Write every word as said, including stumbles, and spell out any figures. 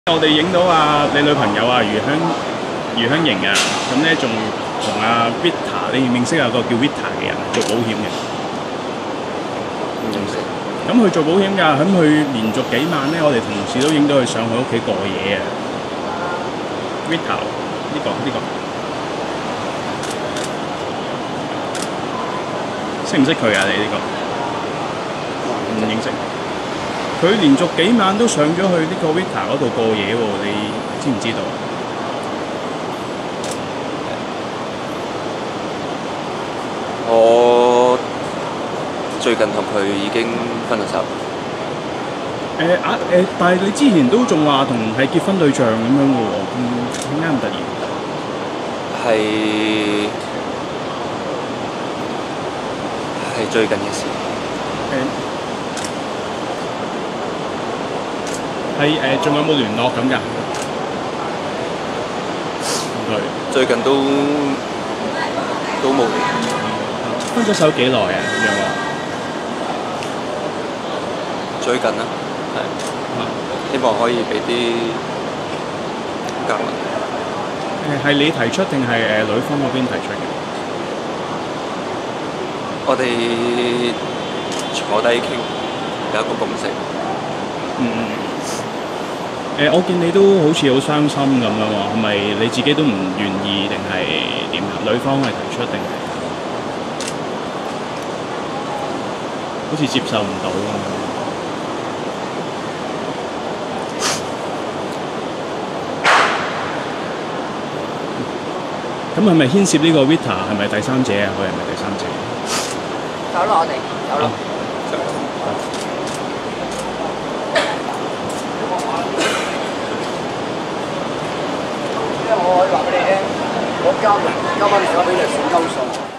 我哋影到啊，你女朋友啊，余香余香凝啊，咁咧仲同阿 Vita， 你認唔認識有個叫 Vita 嘅人做保險嘅？ 唔認識。 咁佢做保險㗎，咁佢連續幾晚咧，我哋同事都影到佢上佢屋企過夜啊。Vita 呢個呢個，識唔識佢啊？你呢個唔認識。佢連續幾晚都上咗去呢個 Vita 嗰度過夜喎，你知唔知道？ 我最近同佢已經分咗手。 誒啊誒，但係你之前都仲話同係結婚對象咁樣嘅喎，咁點解咁突然？ 係係最近嘅事。 誒係誒，仲有冇聯絡咁㗎？佢最近都都冇聯絡。 分咗手幾耐啊？楊樂最近啦，係希望可以俾啲教訓。 誒係你提出定係誒女方嗰邊提出嘅？ 我哋坐低傾，有一個共識。 嗯嗯。誒、呃，我見你都好似好傷心咁樣喎，係咪你自己都唔願意定係點啊？女方係提出定係好似接受唔到咁樣？咁係咪牽涉呢個 Vita 係咪第三者啊？佢係咪第三者？ 走啦，我哋走啦。我可以話俾你聽，我交人交翻嚟嗰啲係算鳩數。